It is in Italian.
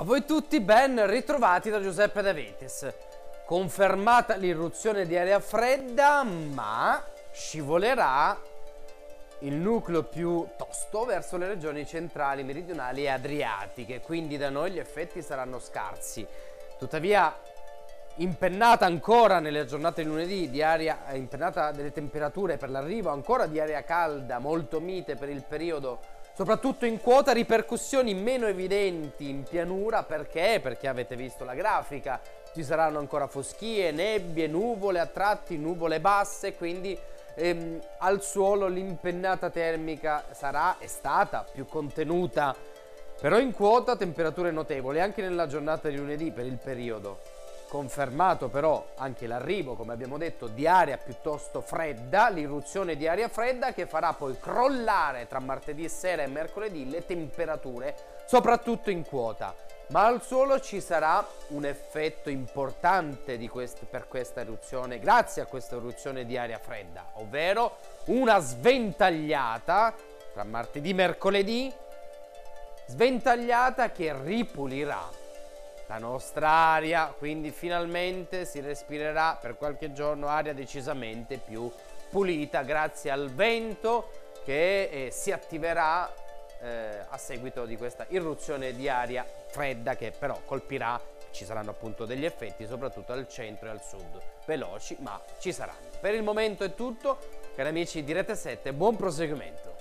A voi tutti ben ritrovati da Giuseppe De Vitis. Confermata l'irruzione di aria fredda, ma scivolerà il nucleo più tosto verso le regioni centrali, meridionali e adriatiche, quindi da noi gli effetti saranno scarsi. Tuttavia, impennata ancora nelle giornate di lunedì di aria, impennata delle temperature per l'arrivo ancora di aria calda molto mite per il periodo, soprattutto in quota, ripercussioni meno evidenti in pianura. Perché avete visto la grafica, ci saranno ancora foschie, nebbie, nuvole a tratti, nuvole basse, quindi al suolo l'impennata termica è stata più contenuta, però in quota temperature notevoli anche nella giornata di lunedì per il periodo. Confermato però anche l'arrivo, come abbiamo detto, di aria piuttosto fredda, l'irruzione di aria fredda che farà poi crollare tra martedì sera e mercoledì le temperature, soprattutto in quota. Ma al suolo ci sarà un effetto importante per questa eruzione, grazie a questa eruzione di aria fredda, ovvero una sventagliata tra martedì e mercoledì, sventagliata che ripulirà la nostra aria, quindi finalmente si respirerà per qualche giorno aria decisamente più pulita grazie al vento che si attiverà a seguito di questa irruzione di aria fredda, che però colpirà. Ci saranno appunto degli effetti soprattutto al centro e al sud, veloci ma ci saranno. Per il momento è tutto, cari amici di Rete 7, buon proseguimento.